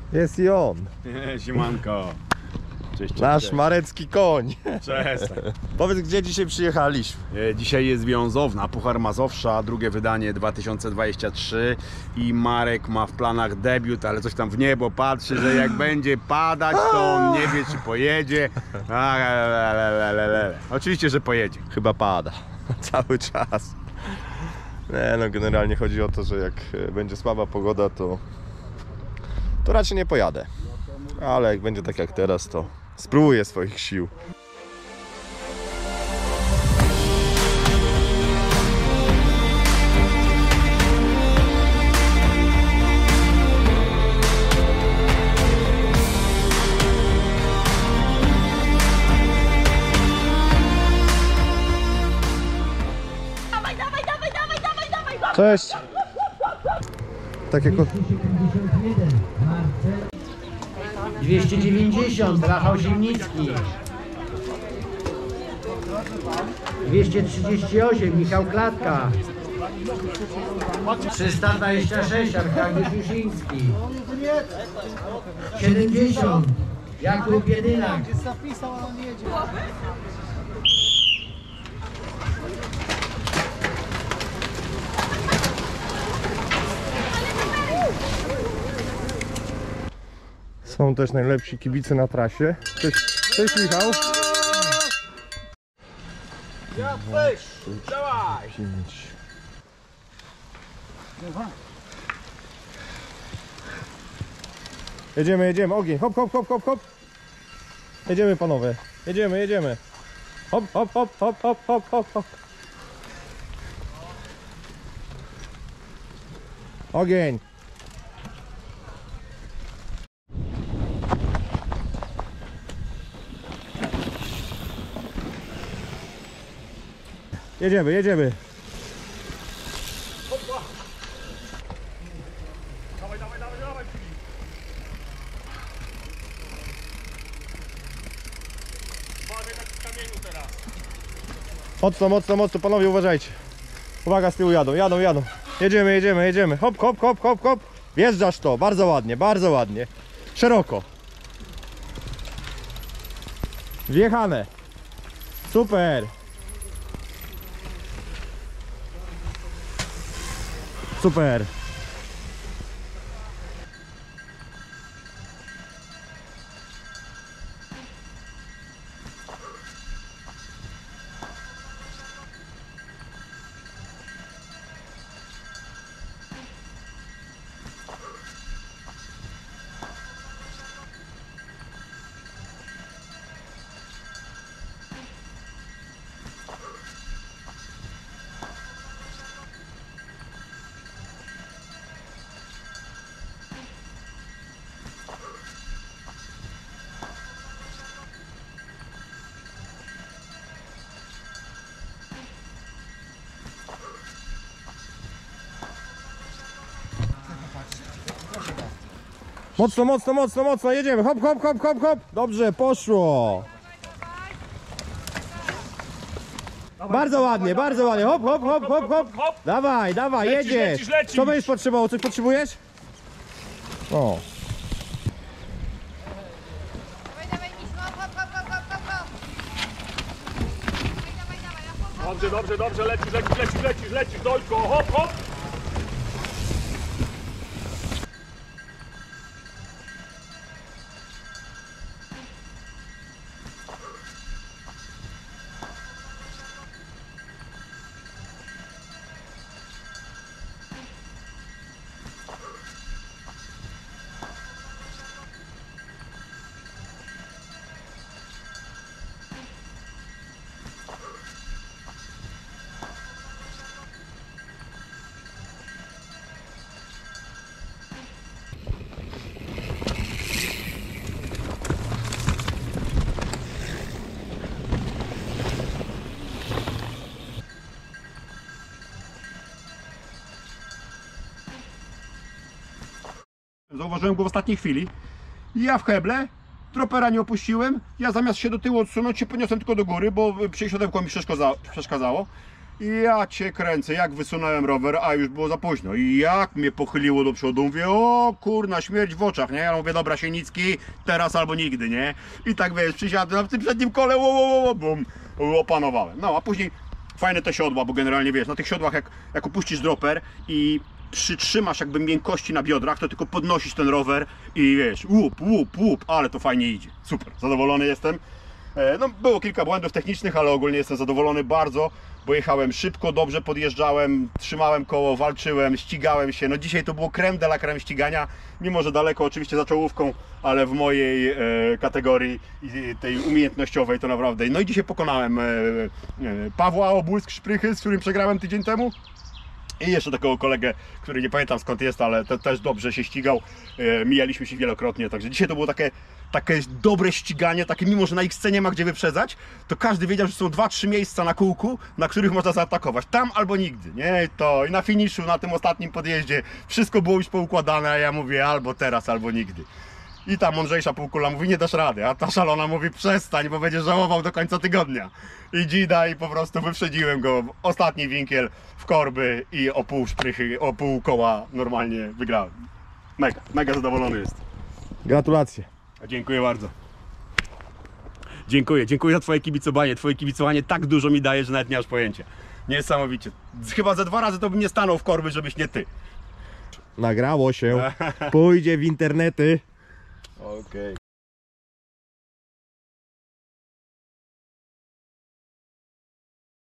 Jest i on. Siemanko. Cześć, Nasz cześć. marecki koń. Cześć. Powiedz, gdzie dzisiaj przyjechaliśmy? Dzisiaj jest Wiązowna, Puchar Mazowsza, drugie wydanie 2023 i Marek ma w planach debiut, ale coś tam w niebo patrzy, że jak będzie padać, to on nie wie, czy pojedzie. Oczywiście, że pojedzie. Chyba pada. Cały czas. Nie, no generalnie chodzi o to, że jak będzie słaba pogoda, to raczej nie pojadę. Ale jak będzie tak jak teraz, to spróbuję swoich sił. Cześć! Tak jako... 290 Rafał Zimnicki, 238 Michał Klatka, 326 Arkadiusz Jusiński, 70 Jakub Jedynak, Są też najlepsi kibice na trasie. Cześć Michał. Ja też! Dawaj! 5. Jedziemy, ogień, hop, hop, hop, hop, hop. Jedziemy panowie, jedziemy. Hop, hop, hop, hop, hop, hop, hop, hop. Ogień. Jedziemy. Dawaj. Uważaj tak w kamieniu teraz. Mocno, panowie uważajcie. Uwaga, z tyłu jadą. Jedziemy. Hop, hop, hop, hop, hop. Wjeżdżasz to, bardzo ładnie. Szeroko. Wjechane. Super. Mocno, jedziemy. Hop, hop, hop, hop, hop. Dobrze, poszło. Bardzo ładnie. Hop, hop, hop, hop, hop. Dawaj, jedziesz. Lecisz. Co będziesz potrzebował? Coś potrzebujesz? O. Dawaj, Miśko, hop. Dobrze, lecisz, Dojko, hop. Zauważyłem go w ostatniej chwili. Ja w heble, tropera nie opuściłem. Ja zamiast się do tyłu odsunąć, się podniosłem tylko do góry, bo przesiodełko mi przeszkadzało. I ja cię kręcę, jak wysunąłem rower, a już było za późno. I jak mnie pochyliło do przodu, mówię, o kurna, śmierć w oczach, nie? Ja mówię, dobra, Sienicki, teraz albo nigdy, nie? I tak wiesz, przysiadłem w tym przednim kole, bum, opanowałem. No, a później fajne te siodła, bo generalnie wiesz, na tych siodłach jak opuścisz dropper i przytrzymasz jakby miękkości na biodrach, to tylko podnosisz ten rower i wiesz, łup, ale to fajnie idzie. Super, zadowolony jestem. No, było kilka błędów technicznych, ale ogólnie jestem zadowolony bardzo, bo jechałem szybko, dobrze podjeżdżałem, trzymałem koło, walczyłem, ścigałem się. No dzisiaj to było creme de la creme ścigania, mimo że daleko oczywiście za czołówką, ale w mojej kategorii tej umiejętnościowej to naprawdę. No i dzisiaj pokonałem Pawła Obłysk Szprychy, z którym przegrałem tydzień temu. I jeszcze takiego kolegę, który nie pamiętam skąd jest, ale też dobrze się ścigał. Mijaliśmy się wielokrotnie, także dzisiaj to było takie dobre ściganie, takie mimo, że na ich scenie nie ma gdzie wyprzedzać, to każdy wiedział, że są 2-3 miejsca na kółku, na których można zaatakować. Tam albo nigdy, nie? I na finiszu, na tym ostatnim podjeździe wszystko było już poukładane, a ja mówię albo teraz, albo nigdy. I ta mądrzejsza półkula mówi, nie dasz rady, a ta szalona mówi, przestań, bo będziesz żałował do końca tygodnia. I dzida, i po prostu wyprzedziłem go w ostatni winkiel w korby i o pół szprychy, o pół koła normalnie wygrałem. Mega zadowolony jest. Gratulacje. Dziękuję bardzo. Dziękuję za twoje kibicowanie. Twoje kibicowanie tak dużo mi daje, że nawet nie masz pojęcia. Niesamowicie. Chyba ze 2 razy to bym nie stanął w korby, żebyś nie ty. Nagrało się. Pójdzie w internety. Okej.